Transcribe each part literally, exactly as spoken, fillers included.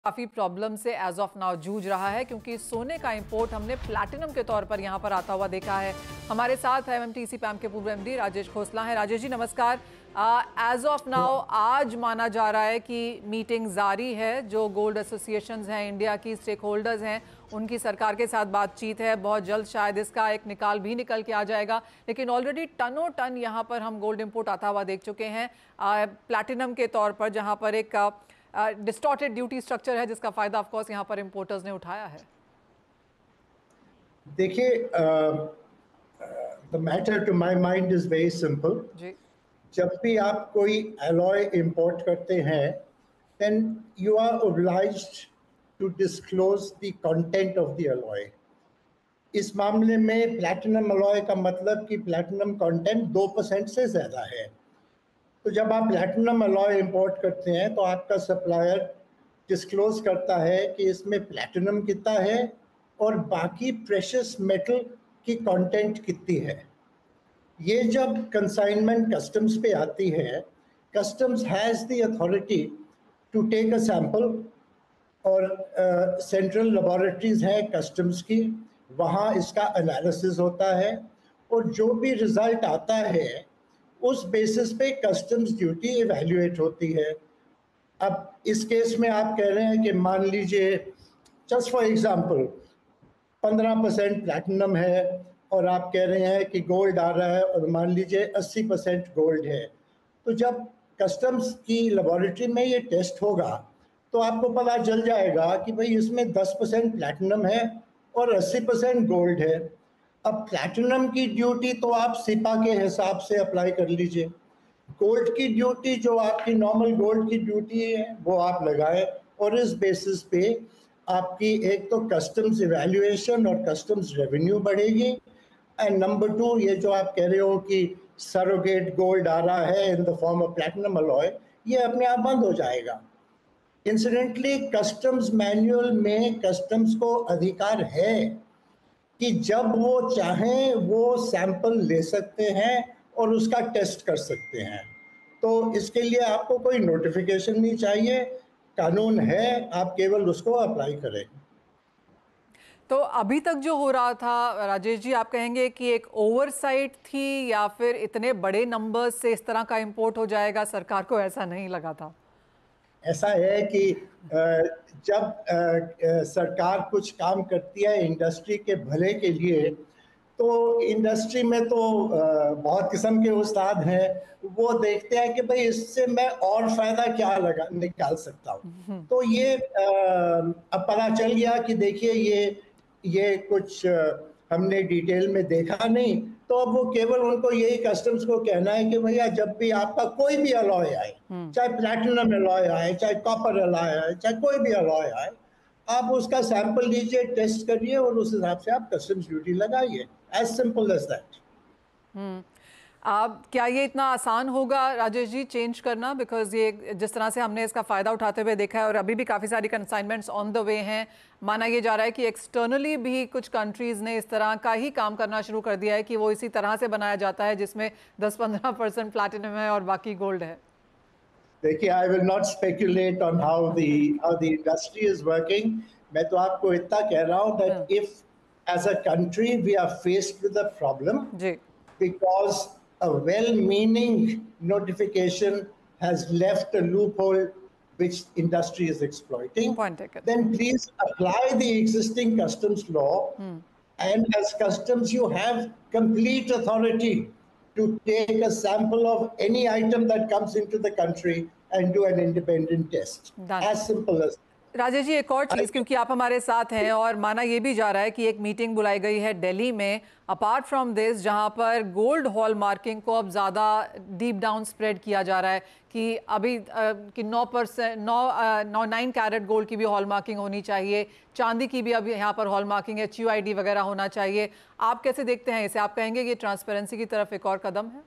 काफ़ी प्रॉब्लम से as of now जूझ रहा है क्योंकि सोने का इंपोर्ट हमने प्लैटिनम के तौर पर यहां पर आता हुआ देखा है। हमारे साथ एमएमटीसी पैम के पूर्व एमडी राजेश खोसला हैं। राजेश जी नमस्कार। एज ऑफ नाउ आज माना जा रहा है कि मीटिंग जारी है, जो गोल्ड एसोसिएशंस हैं इंडिया की, स्टेक होल्डर्स हैं, उनकी सरकार के साथ बातचीत है। बहुत जल्द शायद इसका एक निकाल भी निकल के आ जाएगा, लेकिन ऑलरेडी टनों टन यहाँ पर हम गोल्ड इंपोर्ट आता हुआ देख चुके हैं प्लैटिनम के तौर पर, जहाँ पर एक डिस्टॉर्टेड ड्यूटी स्ट्रक्चर है जिसका फायदा ऑफ कोर्स यहाँ पर इंपोर्टर्स ने उठाया है। देखिए, the matter to my mind is very simple. जब भी आप कोई एलॉय इंपोर्ट करते हैं then you are obliged to disclose the content of the alloy. इस मामले में प्लैटिनम एलॉय का मतलब कि प्लैटिनम कंटेंट दो परसेंट से ज़्यादा है। तो जब आप प्लैटिनम अलॉय इंपोर्ट करते हैं तो आपका सप्लायर डिस्क्लोज करता है कि इसमें प्लैटिनम कितना है और बाकी प्रेशियस मेटल की कंटेंट कितनी है। ये जब कंसाइनमेंट कस्टम्स पे आती है, customs has the authority to take a sample और सेंट्रल लेबोरेटरीज हैं कस्टम्स की, वहाँ इसका एनालिसिस होता है और जो भी रिज़ल्ट आता है उस बेसिस पे कस्टम्स ड्यूटी इवैल्यूएट होती है। अब इस केस में आप कह रहे हैं कि मान लीजिए जस्ट फॉर एग्जांपल पंद्रह परसेंट प्लैटिनम है और आप कह रहे हैं कि गोल्ड आ रहा है और मान लीजिए अस्सी परसेंट गोल्ड है। तो जब कस्टम्स की लेबोरेटरी में ये टेस्ट होगा तो आपको पता चल जाएगा कि भाई इसमें दस परसेंट प्लैटिनम है और अस्सी परसेंट गोल्ड है। अब प्लैटिनम की ड्यूटी तो आप सिपा के हिसाब से अप्लाई कर लीजिए, गोल्ड की ड्यूटी जो आपकी नॉर्मल गोल्ड की ड्यूटी है वो आप लगाएं और इस बेसिस पे आपकी एक तो कस्टम्स इवैल्यूएशन और कस्टम्स रेवेन्यू बढ़ेगी एंड नंबर टू, ये जो आप कह रहे हो कि सरोगेट गोल्ड आ रहा है in the form of platinum alloy, ये अपने आप बंद हो जाएगा। इंसिडेंटली कस्टम्स मैनुअल में कस्टम्स को अधिकार है कि जब वो चाहें वो सैंपल ले सकते हैं और उसका टेस्ट कर सकते हैं। तो इसके लिए आपको कोई नोटिफिकेशन नहीं चाहिए, कानून है, आप केवल उसको अप्लाई करें। तो अभी तक जो हो रहा था राजेश जी, आप कहेंगे कि एक ओवरसाइट थी या फिर इतने बड़े नंबर्स से इस तरह का इंपोर्ट हो जाएगा? सरकार को ऐसा नहीं लगा था। ऐसा है कि जब सरकार कुछ काम करती है इंडस्ट्री के भले के लिए, तो इंडस्ट्री में तो बहुत किस्म के उस्ताद हैं, वो देखते हैं कि भाई इससे मैं और फायदा क्या लगा निकाल सकता हूँ। तो ये अब पता चल गया कि देखिए ये ये कुछ हमने डिटेल में देखा नहीं, तो अब वो केवल उनको यही कस्टम्स को कहना है कि भैया जब भी आपका कोई भी अलॉय आए, चाहे प्लैटिनम अलॉय आए, चाहे कॉपर अलॉय आए, चाहे कोई भी अलॉय आए, आप उसका सैंपल लीजिए, टेस्ट करिए और उस हिसाब से आप कस्टम्स ड्यूटी लगाइए। As simple as that. आप क्या ये इतना आसान होगा राजेश जी चेंज करना? बिकॉज ये जिस तरह से हमने इसका फ़ायदा उठाते हुए देखा है और अभी भी काफ़ी सारी कंसाइनमेंट्स ऑन द वे हैं, माना ये जा रहा है कि एक्सटर्नली भी कुछ कंट्रीज़ ने इस तरह का ही काम करना शुरू कर दिया है कि वो इसी तरह से बनाया जाता है जिसमें दस पंद्रह परसेंट प्लैटिनम है और बाकी गोल्ड है। देखिए, I will not speculate on how the how the industry is working. मैं तो आपको इतना कह रहा हूँ that if as a country we are faced with a problem because a well-meaning notification has left a loophole which industry is exploiting, then please apply the existing customs law. Hmm. And as customs, you have complete authority to take a sample of any item that comes into the country and do an independent test. Done. As simple as Rajesh ji, एक और चीज़, क्योंकि आप हमारे साथ हैं और माना ये भी जा रहा है कि एक मीटिंग बुलाई गई है दिल्ली में अपार्ट फ्रॉम दिस, जहां पर गोल्ड हॉल मार्किंग को अब ज़्यादा डीप डाउन स्प्रेड किया जा रहा है कि अभी आ, कि नौ परसेंट नौ नौ नाइन कैरेट गोल्ड की भी हॉल मार्किंग होनी चाहिए, चांदी की भी अब यहाँ पर हॉल मार्किंग है, एच यू आई डी वगैरह होना चाहिए। आप कैसे देखते हैं इसे? आप कहेंगे कि ट्रांसपेरेंसी की तरफ एक और कदम है?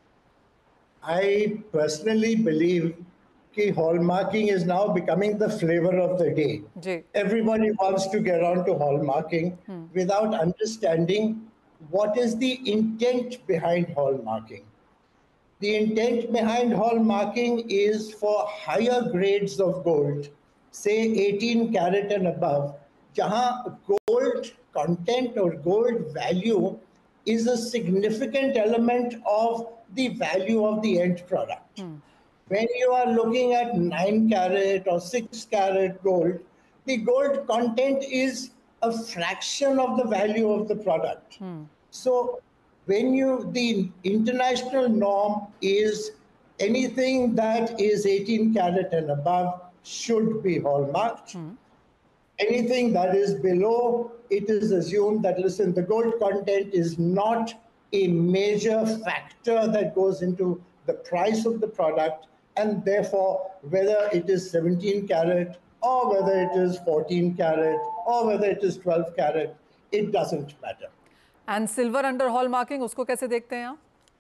आई पर्सनली बिलीव कि hallmarking is now becoming the flavor of the day. Ji. Everybody wants to get on to hallmarking hmm. without understanding what is the intent behind hallmarking. The intent behind hallmarking is for higher grades of gold say eighteen carat and above, jahan gold content or gold value is a significant element of the value of the end product. Hmm. When you are looking at nine carat or six carat gold, the gold content is a fraction of the value of the product. Hmm. So when you, the international norm is anything that is eighteen carat and above should be hallmarked. Hmm. Anything that is below, it is assumed that, listen, the gold content is not a major factor that goes into the price of the product, and therefore, whether it is seventeen carat or whether it is fourteen carat or whether it is twelve carat, it doesn't matter. And silver under hallmarking, उसको कैसे देखते हैं आप?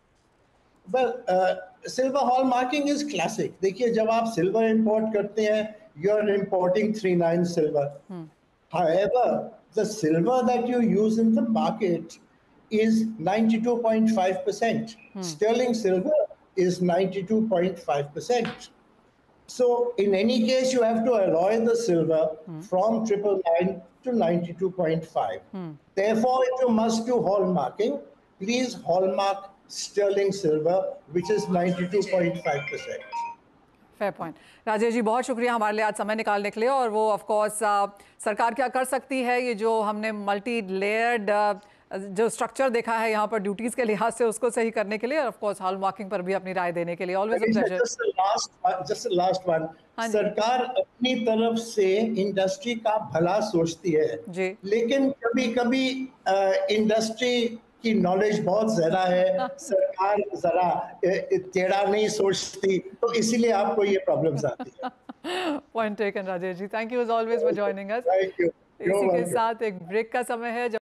Well, uh, silver hallmarking is classic. देखिए, जब आप silver import करते हैं, you're importing three nine silver. Hmm. However, the silver that you use in the market is ninety-two point five percent. Hmm. Sterling silver is ninety-two point five percent. So in any case, you have to alloy the silver hmm. from triple nine to ninety-two point five. Hmm. Therefore, if you must do hallmarking, please hallmark sterling silver, which is ninety-two point five percent. Fair point. Rajesh ji, बहुत शुक्रिया हमारे लिए आज समय निकालने के लिए। और वो ऑफ कोर्स सरकार क्या कर सकती है, ये जो हमने मल्टी लेयर्ड जो स्ट्रक्चर देखा है यहाँ पर ड्यूटीज के लिहाज से, उसको सही करने के लिए, ऑफ कोर्स हॉलमार्किंग पर भी अपनी राय देने के लिए always a pleasure. Just last one, सरकार अपनी तरफ से इंडस्ट्री का भला सोचती है जी, लेकिन कभी कभी इंडस्ट्री की नॉलेज बहुत ज्यादा है, सरकार जरा टेढ़ा नहीं सोचती, तो इसीलिए आपको ये प्रॉब्लम्स आती है। Point taken Rajesh ji, thank you as always for joining us. Thank you. इसी के साथ एक ब्रेक का समय है।